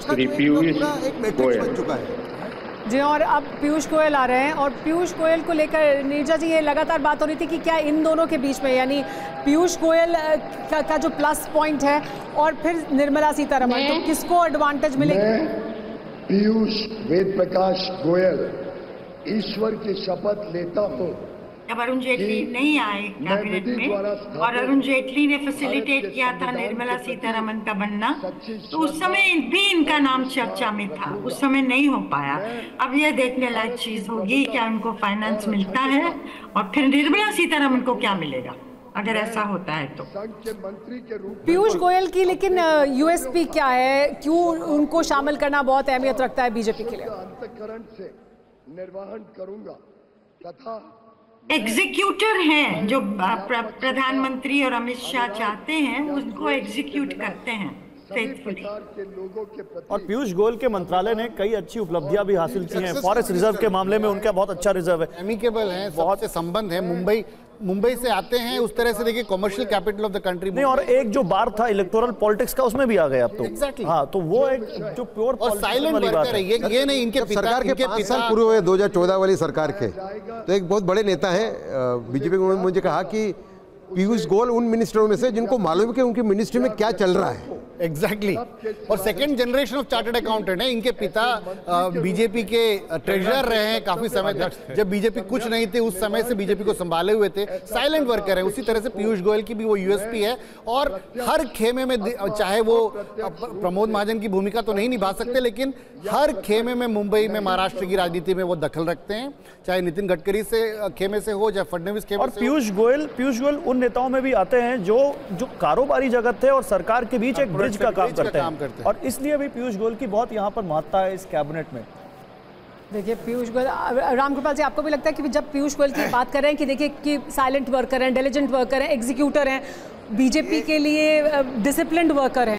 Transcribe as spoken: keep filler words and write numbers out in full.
श्री पीयूष गोयल। जी, और अब पीयूष गोयल आ रहे हैं और पीयूष गोयल को लेकर नीरजा जी ये लगातार बात हो रही थी कि क्या इन दोनों के बीच में, यानी पीयूष गोयल का, का जो प्लस पॉइंट है और फिर निर्मला सीतारमण, तो किसको एडवांटेज मिलेगा? पीयूष वेद प्रकाश गोयल ईश्वर की शपथ लेता हूँ जब अरुण जेटली नहीं आए कैबिनेट में और अरुण जेटली ने फैसिलिटेट किया था निर्मला सीतारमण का बनना, तो उस समय भी इनका नाम चर्चा में था, उस समय नहीं हो पाया। अब यह देखने लायक चीज होगी क्या उनको फाइनेंस मिलता है और फिर निर्मला सीतारमण को क्या मिलेगा अगर ऐसा होता है तो। पीयूष गोयल की लेकिन यूएसपी क्या है, क्यों उनको शामिल करना बहुत अहमियत रखता है बीजेपी के लिए? अंतःकरण से निर्वहन करूंगा तथा एग्जीक्यूटर हैं जो प्र, प्रधानमंत्री और अमित शाह चाहते हैं उनको एग्जीक्यूट करते हैं फेथफुली। और पीयूष गोयल के मंत्रालय ने कई अच्छी उपलब्धियां भी हासिल की हैं। फॉरेस्ट रिजर्व के मामले में उनका बहुत अच्छा रिजर्व है, एमिकेबल है, बहुत से संबंध है, मुंबई मुंबई से आते हैं, उस तरह से देखिए commercial capital of the country नहीं। और एक जो बार था इलेक्टोरल पॉलिटिक्स का उसमें भी आ गए अब तो। एग्जैक्टली हाँ, तो वो एक जो प्योर और साइलेंट वर्कर है, ये ये नहीं इनके सरकार के पाँच साल पूरे हुए दो हज़ार चौदह वाली सरकार के, तो एक बहुत बड़े नेता है बीजेपी को मुझे कहा कि पीयूष गोयल उन मिनिस्टरों में से जिनको मालूम है कि उनकी मिनिस्ट्री में क्या चल रहा है। Exactly exactly. और second generation of chartered accountant है, इनके पिता बीजेपी के ट्रेजरर रहे हैं काफी समय तक, जब बीजेपी कुछ नहीं थी उस समय से बीजेपी को संभाले हुए थे, साइलेंट वर्कर है। उसी तरह से पीयूष गोयल की भी वो यूएसपी है और हर खेमे में, चाहे वो प्रमोद महाजन की भूमिका तो नहीं निभा सकते, लेकिन हर खेमे में मुंबई में महाराष्ट्र की राजनीति में वो दखल रखते हैं, चाहे नितिन गडकरी से खेमे से हो, चाहे फडणवीस खेमे और पीयूष गोयल पीयूष गोयल उन नेताओं में भी आते हैं जो जो कारोबारी जगत है और सरकार के बीच एक ब्रिज का काम करते हैं, और इसलिए भी पीयूष गोयल की बहुत यहाँ पर महत्ता है इस कैबिनेट में। देखिए पीयूष गोयल, रामकृपाल जी आपको भी लगता है कि जब पीयूष गोयल की बात कर रहे हैं कि देखिए कि साइलेंट वर्कर हैं, इंटेलिजेंट वर्कर हैं, एग्जीक्यूटर हैं, बीजेपी के लिए डिसिप्लिन्ड वर्कर हैं,